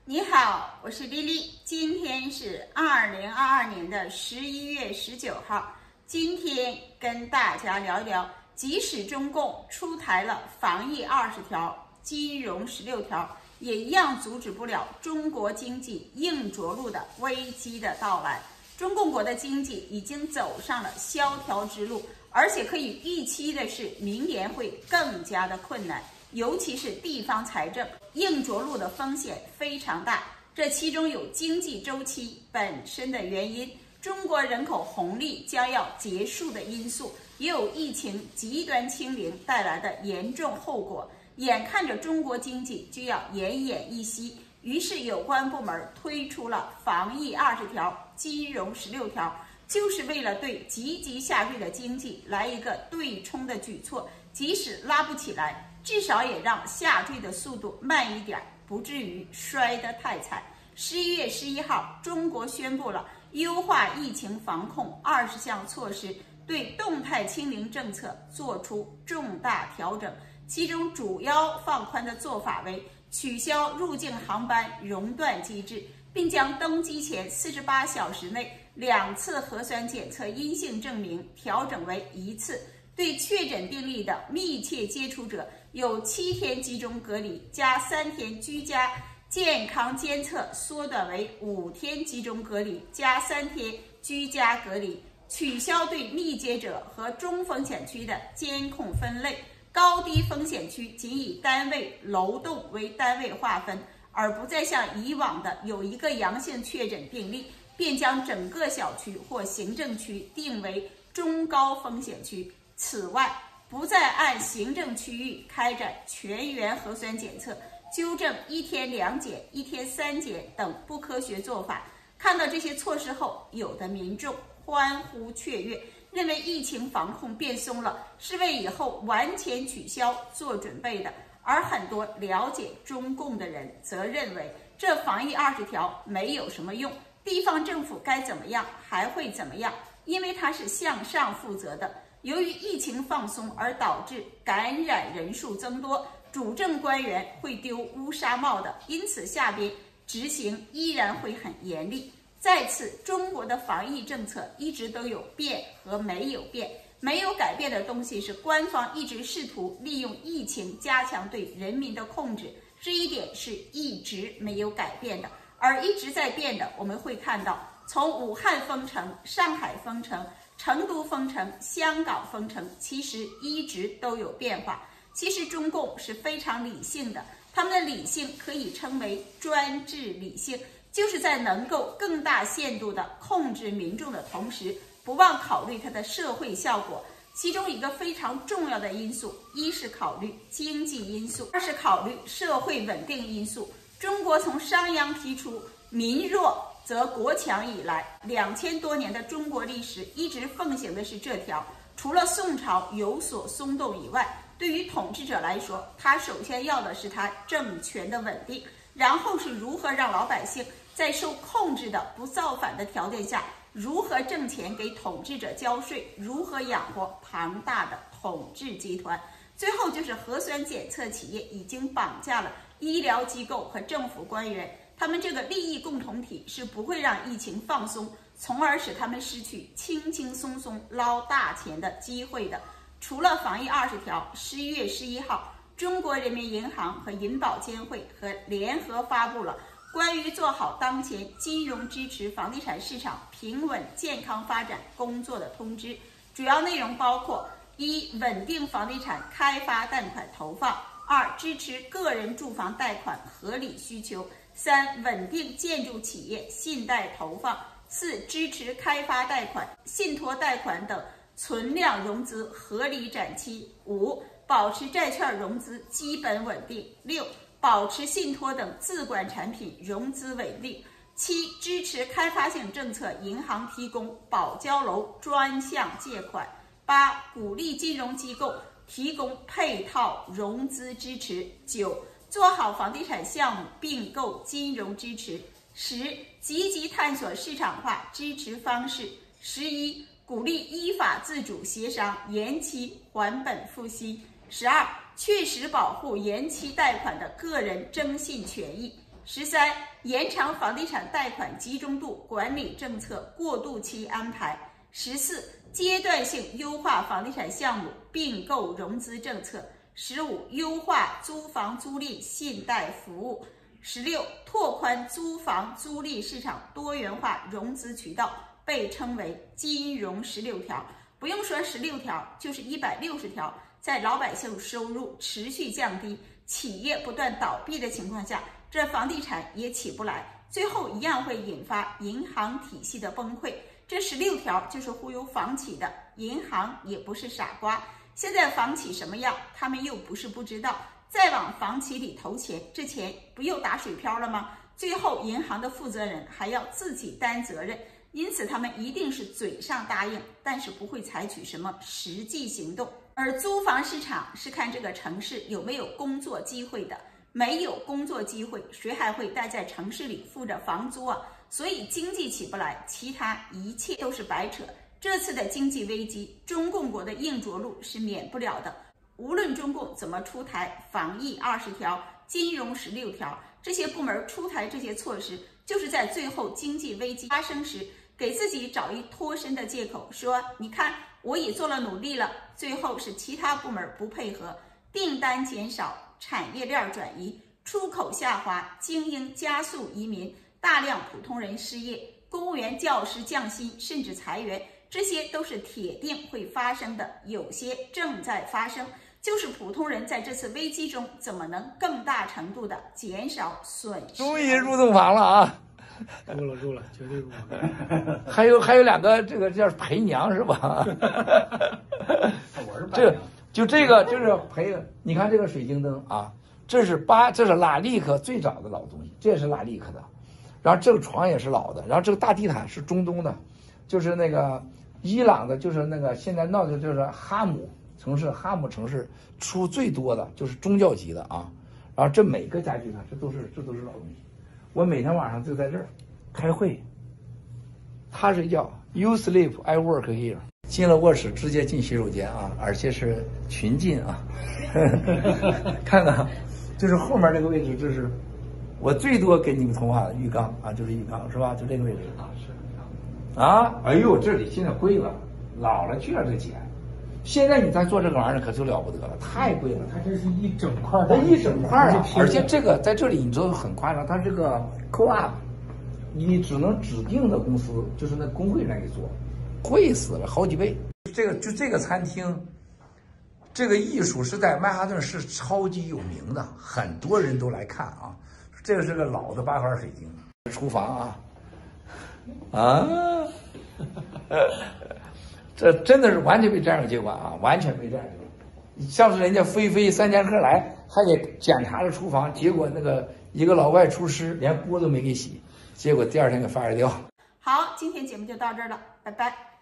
你好，我是丽丽，今天是2022年的11月19号。今天跟大家聊一聊，即使中共出台了防疫20条、金融16条，也一样阻止不了中国经济硬着陆的危机的到来。中共国的经济已经走上了萧条之路，而且可以预期的是，明年会更加的困难。尤其是地方财政硬着陆的风险非常大，这其中有经济周期本身的原因，中国人口红利将要结束的因素，也有疫情极端清零带来的严重后果。眼看着中国经济就要奄奄一息，于是有关部门推出了防疫20条、金融16条，就是为了对积极下坠的经济来一个对冲的举措，即使拉不起来，至少也让下坠的速度慢一点，不至于摔得太惨。11月11号，中国宣布了优化疫情防控20项措施，对动态清零政策做出重大调整。其中主要放宽的做法为取消入境航班熔断机制，并将登机前48小时内2次核酸检测阴性证明调整为1次。对确诊病例的密切接触者有7天集中隔离加3天居家健康监测缩短为5天集中隔离加3天居家隔离，取消对密接者和中风险区的监控分类，高低风险区仅以单位楼栋为单位划分，而不再像以往的有一个阳性确诊病例便将整个小区或行政区定为中高风险区。此外，不再按行政区域开展全员核酸检测，纠正1天2检、1天3检等不科学做法。看到这些措施后，有的民众欢呼雀跃，认为疫情防控变松了，是为以后完全取消做准备的。而很多了解中共的人则认为，这防疫20条没有什么用，地方政府该怎么样还会怎么样，因为它是向上负责的。由于疫情放松而导致感染人数增多，主政官员会丢乌纱帽的，因此下边执行依然会很严厉。再次，中国的防疫政策一直都有变和没有变，没有改变的东西是官方一直试图利用疫情加强对人民的控制，这一点是一直没有改变的。而一直在变的，我们会看到，从武汉封城、上海封城、成都封城、香港封城，其实一直都有变化。其实中共是非常理性的，他们的理性可以称为专制理性，就是在能够更大限度地控制民众的同时，不忘考虑它的社会效果。其中一个非常重要的因素，一是考虑经济因素，二是考虑社会稳定因素。中国从商鞅提出民弱则国强以来，2000多年的中国历史一直奉行的是这条。除了宋朝有所松动以外，对于统治者来说，他首先要的是他政权的稳定，然后是如何让老百姓在受控制的不造反的条件下，如何挣钱给统治者交税，如何养活庞大的统治集团。最后就是核酸检测企业已经绑架了医疗机构和政府官员，他们这个利益共同体是不会让疫情放松，从而使他们失去轻轻松松捞大钱的机会的。除了防疫20条，11月11号，中国人民银行和银保监会联合发布了关于做好当前金融支持房地产市场平稳健康发展工作的通知，主要内容包括：一、稳定房地产开发贷款投放；二、支持个人住房贷款合理需求；三、稳定建筑企业信贷投放；四、支持开发贷款、信托贷款等存量融资合理展期；五、保持债券融资基本稳定；六、保持信托等自管产品融资稳定；七、支持开发性政策银行提供保交楼专项借款；八、鼓励金融机构提供配套融资支持；九、做好房地产项目并购金融支持；十、积极探索市场化支持方式；11、鼓励依法自主协商延期还本付息；12、确实保护延期贷款的个人征信权益； 13、延长房地产贷款集中度管理政策过渡期安排。14、阶段性优化房地产项目并购融资政策。15、优化租房租赁信贷服务。16、拓宽租房租赁市场多元化融资渠道，被称为金融16条。不用说16条，就是160条。在老百姓收入持续降低、企业不断倒闭的情况下，这房地产也起不来，最后一样会引发银行体系的崩溃。这16条就是忽悠房企的，银行也不是傻瓜。现在房企什么样，他们又不是不知道。再往房企里投钱，这钱不又打水漂了吗？最后银行的负责人还要自己担责任，因此他们一定是嘴上答应，但是不会采取什么实际行动。而租房市场是看这个城市有没有工作机会的，没有工作机会，谁还会待在城市里付着房租啊？所以经济起不来，其他一切都是白扯。这次的经济危机，中共国的硬着陆是免不了的。无论中共怎么出台防疫20条、金融16条，这些部门出台这些措施，就是在最后经济危机发生时，给自己找一脱身的借口，说你看我也做了努力了。最后是其他部门不配合，订单减少，产业链转移，出口下滑，精英加速移民，大量普通人失业，公务员教师降薪甚至裁员，这些都是铁定会发生的，有些正在发生。就是普通人在这次危机中怎么能更大程度的减少损失。 终于入洞房了啊！ 入了，绝对入了。 还有两个，这个叫陪娘是吧？ 我是这个就是陪。你看这个水晶灯啊，这是拉力克最早的老东西，这也是拉力克的。然后这个床也是老的，然后这个大地毯是中东的，就是那个伊朗的，就是那个现在闹的就是哈姆城市出最多的就是宗教级的啊。然后这每个家具呢，这都是老东西。我每天晚上就在这儿开会，他是叫 You sleep, I work here。进了卧室直接进洗手间啊，而且是群进啊。看看，就是后面这个位置，这是我最多给你们通话的浴缸啊，就是浴缸是吧？就这个位置啊，是啊。哎呦，这里现在贵了，老了去了这钱。现在你再做这个玩意儿可就了不得了，太贵了。 它这是一整块， 它一整块啊！而且这个在这里你知道很夸张，它这个 co-op， 你只能指定的公司，就是那工会来给做，贵死了，好几倍。这个餐厅，这个艺术是在曼哈顿市超级有名的，很多人都来看啊。这个是个老的8号水晶，厨房啊。这真的是完全被战友接管啊，完全被战友。上次人家飞3剑客来，还给检查了厨房，结果那个一个老外厨师连锅都没给洗，结果第2天给 fire 掉。 好，今天节目就到这儿了，拜拜。